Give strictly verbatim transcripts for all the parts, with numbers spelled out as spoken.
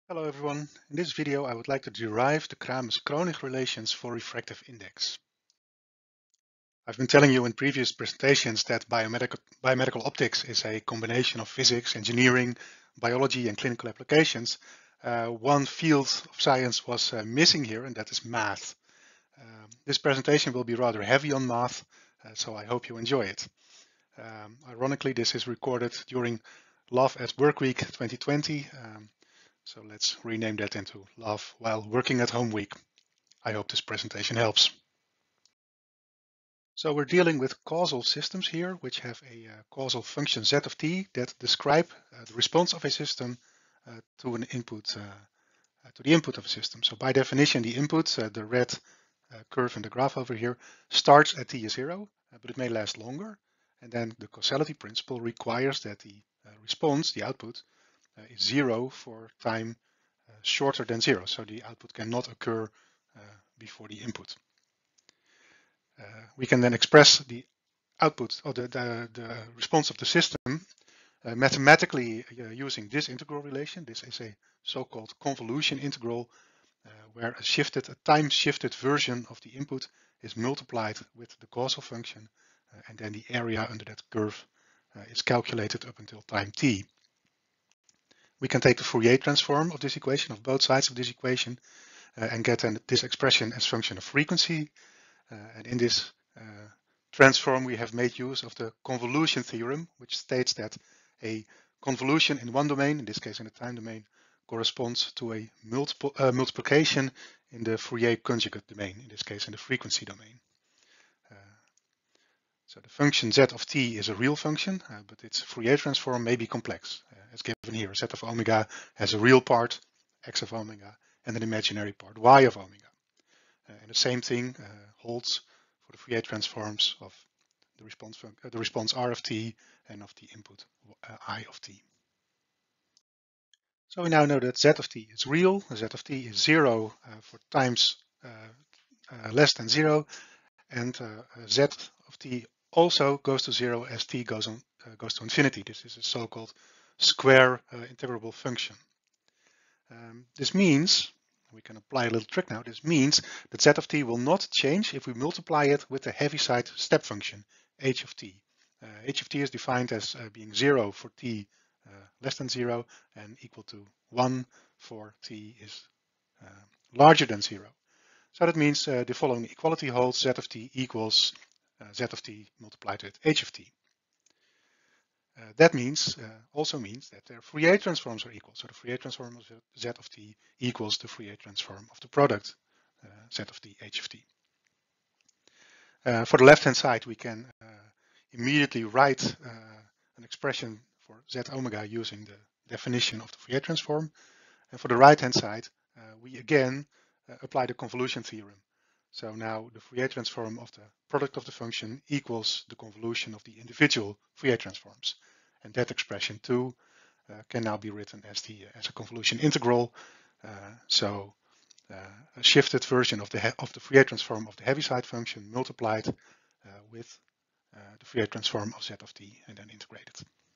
Hello everyone. In this video I would like to derive the Kramers-Kronig relations for refractive index. I've been telling you in previous presentations that biomedical, biomedical optics is a combination of physics, engineering, biology and clinical applications. Uh, one field of science was uh, missing here, and that is math. Um, this presentation will be rather heavy on math, uh, so I hope you enjoy it. Um, ironically, this is recorded during Love at Work Week twenty twenty. Um, So let's rename that into Love While Working at Home Week. I hope this presentation helps. So we're dealing with causal systems here, which have a uh, causal function z of t that describe uh, the response of a system uh, to an input, uh, uh, to the input of a system. So by definition, the input, uh, the red uh, curve in the graph over here, starts at t is zero, uh, but it may last longer. And then the causality principle requires that the uh, response, the output, uh, is zero for time uh, shorter than zero. So the output cannot occur uh, before the input. Uh, we can then express the output or the, the, the response of the system uh, mathematically uh, using this integral relation. This is a so-called convolution integral uh, where a shifted, a time shifted version of the input is multiplied with the causal function uh, and then the area under that curve uh, is calculated up until time t. We can take the Fourier transform of this equation, of both sides of this equation, uh, and get an, this expression as function of frequency. Uh, and in this uh, transform, we have made use of the convolution theorem, which states that a convolution in one domain, in this case in the time domain, corresponds to a multiple, uh, multiplication in the Fourier conjugate domain, in this case in the frequency domain. Uh, so the function z of t is a real function, uh, but its Fourier transform may be complex, uh, as given here. Z of omega has a real part, x of omega, and an imaginary part, y of omega. Uh, and the same thing uh, holds for the Fourier transforms of the response, uh, the response r of t and of the input uh, I of t. So we now know that z of t is real. Z of t is zero uh, for times uh, uh, less than zero, and uh, z of t also goes to zero as t goes on uh, goes to infinity. This is a so-called square uh, integrable function. Um, this means, we can apply a little trick now, this means that z of t will not change if we multiply it with the Heaviside step function, h of t. Uh, h of t is defined as uh, being zero for t uh, less than zero and equal to one for t is uh, larger than zero. So that means uh, the following equality holds: z of t equals uh, z of t multiplied with h of t. Uh, that means uh, also means that their Fourier transforms are equal. So the Fourier transform of z of t equals the Fourier transform of the product uh, z of t h of t. Uh, for the left-hand side, we can uh, immediately write uh, an expression for z omega using the definition of the Fourier transform. And for the right-hand side, uh, we again uh, apply the convolution theorem. So now the Fourier transform of the product of the function equals the convolution of the individual Fourier transforms. And that expression too uh, can now be written as, the, as a convolution integral. Uh, so uh, a shifted version of the, of the Fourier transform of the Heaviside function multiplied uh, with uh, the Fourier transform of z of t and then integrated.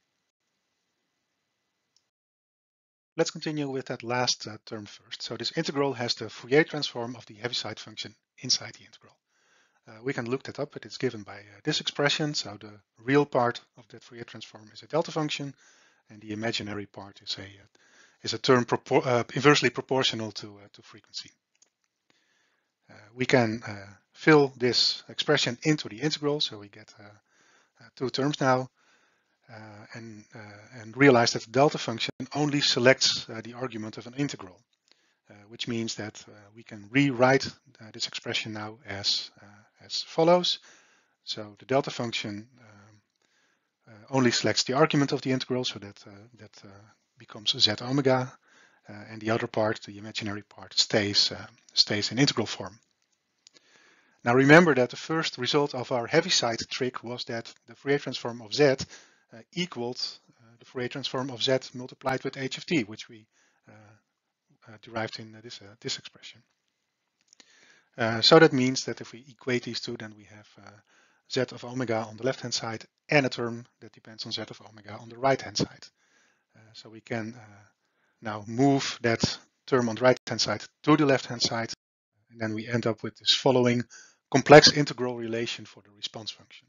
Let's continue with that last uh, term first. So this integral has the Fourier transform of the Heaviside function inside the integral. Uh, we can look that up, but it's given by uh, this expression. So the real part of that Fourier transform is a delta function, and the imaginary part is a uh, is a term propor uh, inversely proportional to uh, to frequency. Uh, we can uh, fill this expression into the integral, so we get uh, uh, two terms now. Uh, and, uh, and realize that the delta function only selects uh, the argument of an integral, uh, which means that uh, we can rewrite uh, this expression now as, uh, as follows. So the delta function um, uh, only selects the argument of the integral, so that, uh, that uh, becomes z omega, uh, and the other part, the imaginary part, stays, uh, stays in integral form. Now remember that the first result of our Heaviside trick was that the Fourier transform of z Uh, equaled uh, the Fourier transform of z multiplied with h of t, which we uh, uh, derived in uh, this, uh, this expression. Uh, so that means that if we equate these two, then we have uh, z of omega on the left-hand side and a term that depends on z of omega on the right-hand side. Uh, so we can uh, now move that term on the right-hand side to the left-hand side, and then we end up with this following complex integral relation for the response function.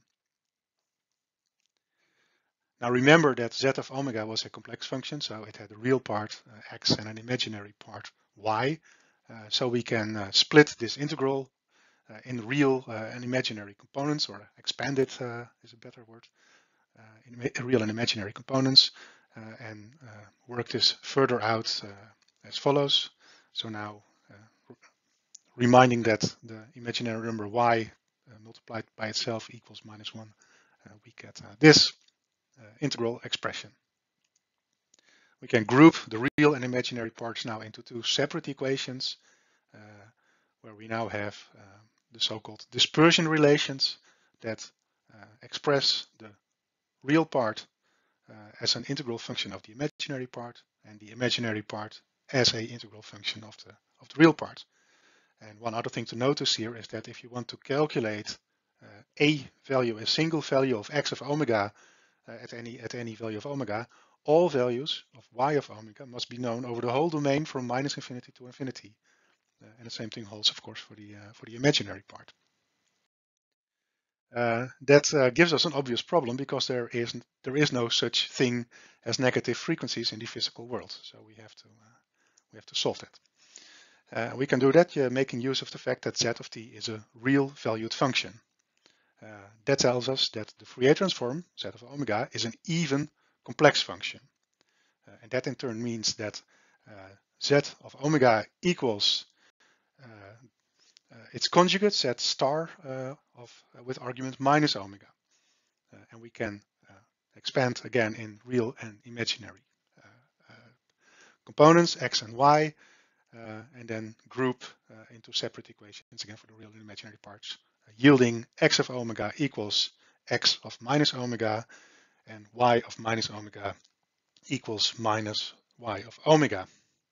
Now remember that z of omega was a complex function, so it had a real part uh, x and an imaginary part y. Uh, so we can uh, split this integral uh, in real uh, and imaginary components, or expand it uh, is a better word, uh, in real and imaginary components, uh, and uh, work this further out uh, as follows. So now uh, reminding that the imaginary number y uh, multiplied by itself equals minus one, uh, we get uh, this uh, integral expression. We can group the real and imaginary parts now into two separate equations, uh, where we now have uh, the so-called dispersion relations that uh, express the real part uh, as an integral function of the imaginary part, and the imaginary part as an integral function of the, of the real part. And one other thing to notice here is that if you want to calculate uh, a value, a single value of x of omega uh, at any at any value of omega, all values of y of omega must be known over the whole domain from minus infinity to infinity. Uh, and the same thing holds, of course, for the uh, for the imaginary part. Uh, that uh, gives us an obvious problem, because there is there is no such thing as negative frequencies in the physical world. So we have to uh, we have to solve that. Uh, we can do that uh, making use of the fact that z of t is a real valued function. Uh, that tells us that the Fourier transform z of omega is an even complex function. Uh, and that in turn means that uh, z of omega equals uh, uh, its conjugate, z star uh, of uh, with argument minus omega. Uh, and we can uh, expand again in real and imaginary uh, uh, components, x and y, uh, and then group uh, into separate equations again for the real and imaginary parts, uh, yielding x of omega equals x of minus omega, and y of minus omega equals minus y of omega.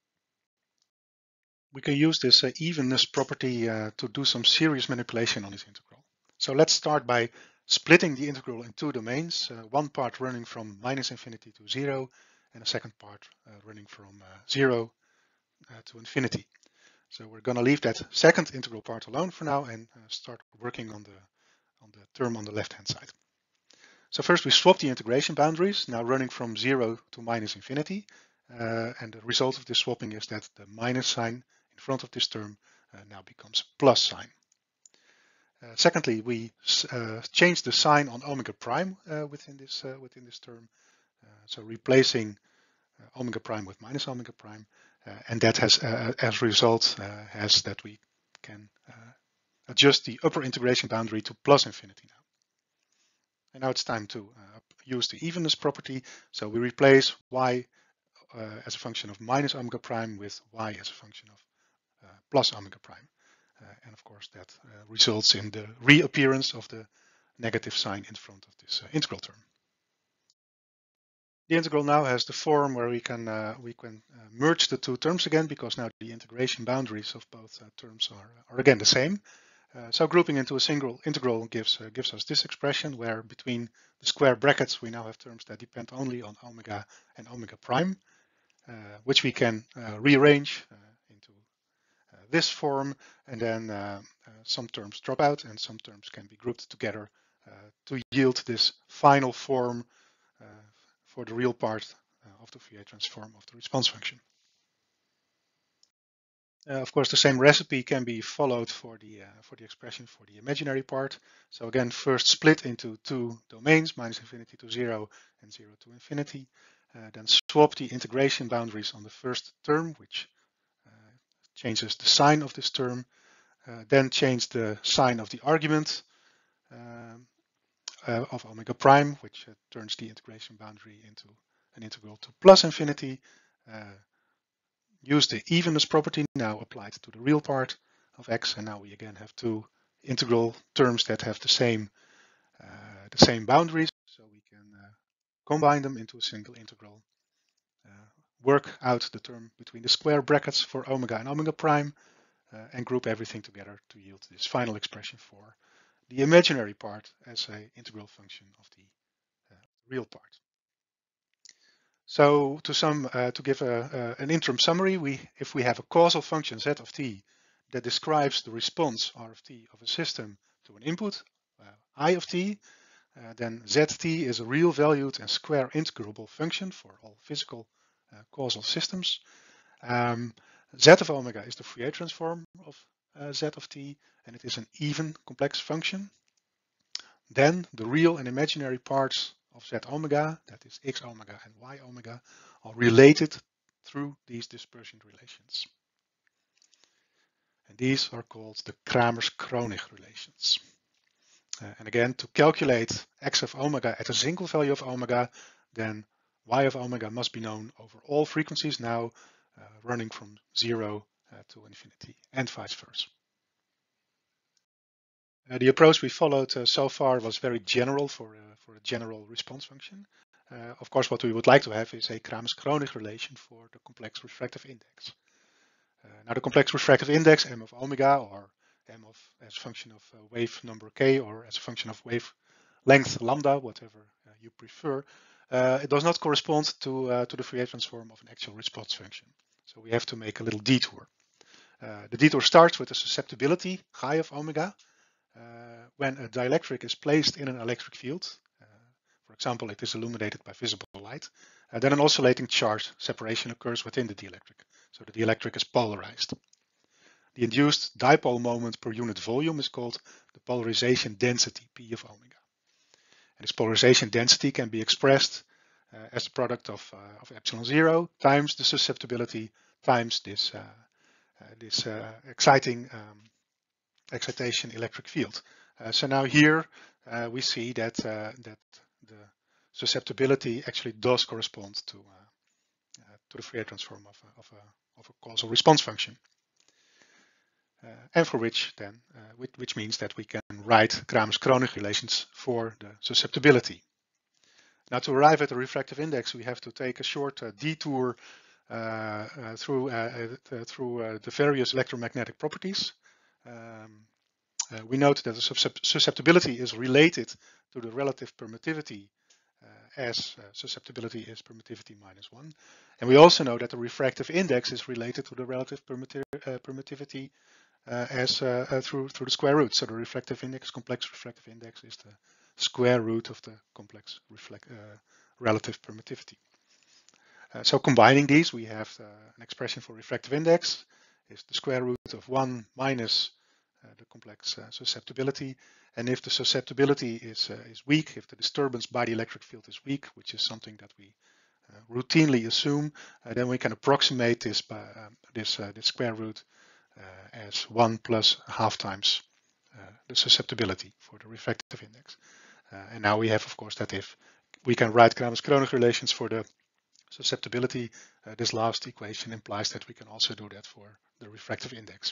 We can use this uh, evenness property uh, to do some serious manipulation on this integral. So let's start by splitting the integral in two domains, uh, one part running from minus infinity to zero, and a second part uh, running from uh, zero uh, to infinity. So we're going to leave that second integral part alone for now and uh, start working on the on the term on the left-hand side. So first we swap the integration boundaries, now running from zero to minus infinity. Uh, and the result of this swapping is that the minus sign in front of this term uh, now becomes plus sign. Uh, secondly, we uh, change the sign on omega prime uh, within this uh, within this term. Uh, so replacing uh, omega prime with minus omega prime, uh, and that has, uh, as a result, uh, has that we can uh, adjust the upper integration boundary to plus infinity now. And now it's time to uh, use the evenness property. So we replace y uh, as a function of minus omega prime with y as a function of uh, plus omega prime. Uh, and of course that uh, results in the reappearance of the negative sign in front of this uh, integral term. The integral now has the form where we can uh, we can uh, merge the two terms again, because now the integration boundaries of both uh, terms are, are again the same. Uh, so grouping into a single integral gives uh, gives us this expression, where between the square brackets we now have terms that depend only on omega and omega prime, uh, which we can uh, rearrange uh, into uh, this form, and then uh, uh, some terms drop out and some terms can be grouped together uh, to yield this final form uh, for the real part uh, of the Fourier transform of the response function. Uh, of course, the same recipe can be followed for the uh, for the expression for the imaginary part. So again, first split into two domains, minus infinity to zero and zero to infinity. Uh, then swap the integration boundaries on the first term, which uh, changes the sign of this term. Uh, then change the sign of the argument um, uh, of omega prime, which uh, turns the integration boundary into an integral to plus infinity. Uh, use the evenness property now applied to the real part of x, and now we again have two integral terms that have the same uh, the same boundaries, so we can uh, combine them into a single integral, uh, work out the term between the square brackets for omega and omega prime, uh, and group everything together to yield this final expression for the imaginary part as an integral function of the uh, real part. So to sum, uh, to give a, a, an interim summary, we if we have a causal function z of t that describes the response r of t of a system to an input uh, I of t, uh, then zt is a real valued and square integrable function for all physical uh, causal systems. Um, z of omega is the Fourier transform of uh, z of t, and it is an even complex function. Then the real and imaginary parts of z omega, that is x omega and y omega, are related through these dispersion relations. And these are called the Kramers-Kronig relations. Uh, and again, to calculate x of omega at a single value of omega, then y of omega must be known over all frequencies now, uh, running from zero uh, to infinity, and vice versa. Uh, the approach we followed uh, so far was very general for, uh, for a general response function. Uh, of course, what we would like to have is a Kramers-Kronig relation for the complex refractive index. Uh, now, the complex refractive index, m of omega, or m of as a function of uh, wave number k, or as a function of wave length lambda, whatever uh, you prefer, uh, it does not correspond to, uh, to the Fourier transform of an actual response function. So we have to make a little detour. Uh, the detour starts with the susceptibility, chi of omega, uh, when a dielectric is placed in an electric field. Uh, for example, it is illuminated by visible light. Uh, then an oscillating charge separation occurs within the dielectric. So the dielectric is polarized. The induced dipole moment per unit volume is called the polarization density, P of omega. And this polarization density can be expressed uh, as the product of, uh, of epsilon zero times the susceptibility times this, uh, uh, this uh, exciting um, excitation electric field. Uh, so now here uh, we see that, uh, that the susceptibility actually does correspond to, uh, uh, to the Fourier transform of a, of, a, of a causal response function. Uh, and for which then, uh, which, which means that we can write Kramers-Kronig relations for the susceptibility. Now, to arrive at the refractive index, we have to take a short uh, detour uh, uh, through, uh, uh, through uh, the various electromagnetic properties. Um, uh, we note that the susceptibility is related to the relative permittivity uh, as uh, susceptibility is permittivity minus one. And we also know that the refractive index is related to the relative permitti uh, permittivity uh, as uh, uh, through, through the square root. So the refractive index, complex refractive index, is the square root of the complex reflect, uh, relative permittivity. Uh, so combining these, we have uh, an expression for refractive index is the square root of one minus uh, the complex uh, susceptibility. And if the susceptibility is, uh, is weak, if the disturbance by the electric field is weak, which is something that we uh, routinely assume, uh, then we can approximate this by um, this, uh, this square root uh, as one plus half times uh, the susceptibility for the refractive index. Uh, and now we have, of course, that if we can write Kramers-Kronig relations for the susceptibility, uh, this last equation implies that we can also do that for the refractive index.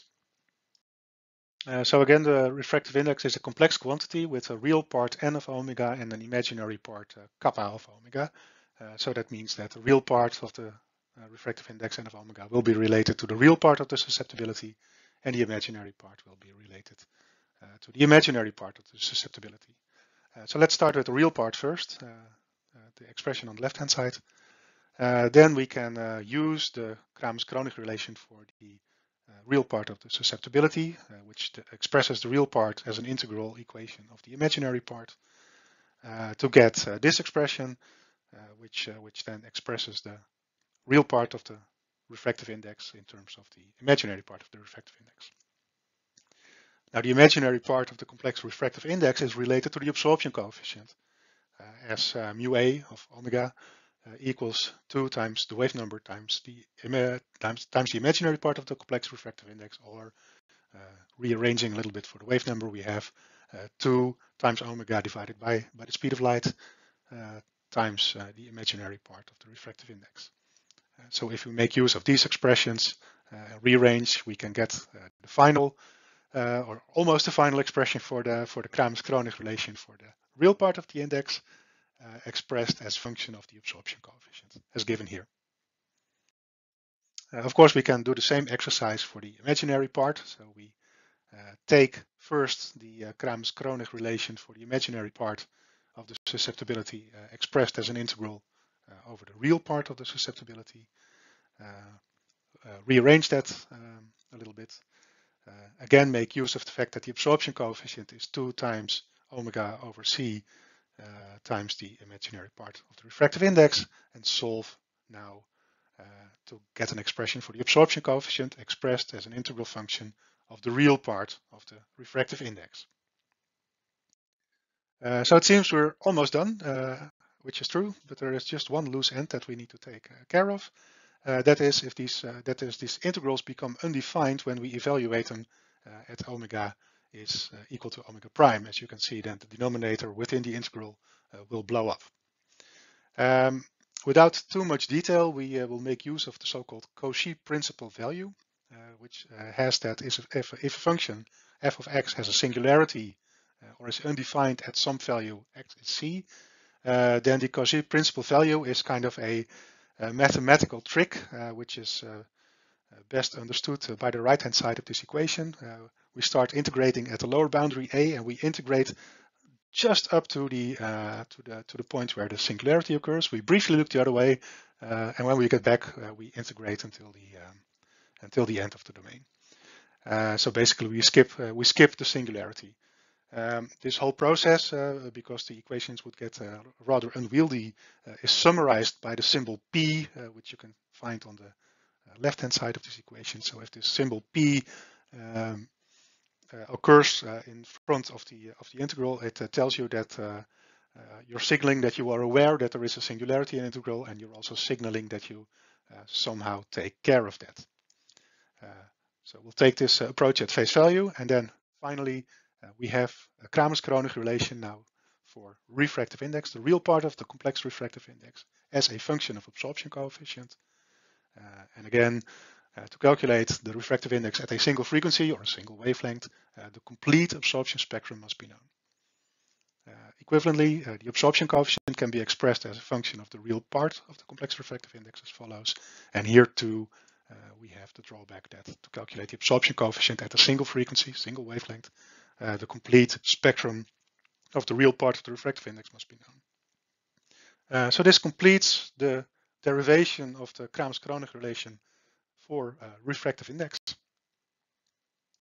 Uh, so again, the refractive index is a complex quantity with a real part n of omega and an imaginary part uh, kappa of omega. Uh, so that means that the real part of the uh, refractive index n of omega will be related to the real part of the susceptibility, and the imaginary part will be related uh, to the imaginary part of the susceptibility. Uh, so let's start with the real part first, uh, uh, the expression on the left-hand side. Uh, then we can uh, use the Kramers-Kronig relation for the uh, real part of the susceptibility, uh, which expresses the real part as an integral equation of the imaginary part, uh, to get uh, this expression, uh, which, uh, which then expresses the real part of the refractive index in terms of the imaginary part of the refractive index. Now, the imaginary part of the complex refractive index is related to the absorption coefficient, uh, as uh, mu a of omega uh, equals two times the wave number times the times, times the imaginary part of the complex refractive index, or uh, rearranging a little bit for the wave number, we have uh, two times omega divided by, by the speed of light uh, times uh, the imaginary part of the refractive index. Uh, so if we make use of these expressions, uh, rearrange, we can get uh, the final uh, or almost the final expression for the for the Kramers-Kronig relation for the real part of the index, uh, expressed as function of the absorption coefficient, as given here. Uh, of course, we can do the same exercise for the imaginary part. So we uh, take first the uh, Kramers-Kronig relation for the imaginary part of the susceptibility uh, expressed as an integral uh, over the real part of the susceptibility, uh, uh, rearrange that um, a little bit. Uh, again, make use of the fact that the absorption coefficient is two times omega over c uh, times the imaginary part of the refractive index, and solve now uh, to get an expression for the absorption coefficient expressed as an integral function of the real part of the refractive index. Uh, so it seems we're almost done, uh, which is true, but there is just one loose end that we need to take uh, care of. Uh, that is if these uh, that is these integrals become undefined when we evaluate them uh, at omega is uh, equal to omega prime. As you can see, then the denominator within the integral uh, will blow up. Um, without too much detail, we uh, will make use of the so-called Cauchy principal value, uh, which uh, has that if, if, if a function f of x has a singularity uh, or is undefined at some value x is c, uh, then the Cauchy principal value is kind of a a mathematical trick, uh, which is uh, best understood uh, by the right-hand side of this equation. Uh, we start integrating at the lower boundary a, and we integrate just up to the uh, to the to the point where the singularity occurs. We briefly look the other way, uh, and when we get back, uh, we integrate until the um, until the end of the domain. Uh, so basically, we skip uh, we skip the singularity. Um, this whole process, uh, because the equations would get uh, rather unwieldy, uh, is summarized by the symbol P, uh, which you can find on the uh, left-hand side of this equation. So if this symbol P um, uh, occurs uh, in front of the of the integral, it uh, tells you that uh, uh, you're signaling that you are aware that there is a singularity in integral, and you're also signaling that you uh, somehow take care of that. Uh, so we'll take this uh, approach at face value, and then finally, Uh, we have a Kramers-Kronig relation now for refractive index, the real part of the complex refractive index, as a function of absorption coefficient. Uh, and again, uh, to calculate the refractive index at a single frequency or a single wavelength, uh, the complete absorption spectrum must be known. Uh, equivalently, uh, the absorption coefficient can be expressed as a function of the real part of the complex refractive index as follows. And here too, uh, we have the drawback that to calculate the absorption coefficient at a single frequency, single wavelength, Uh, the complete spectrum of the real part of the refractive index must be known. Uh, so this completes the derivation of the Kramers-Kronig relation for uh, refractive index.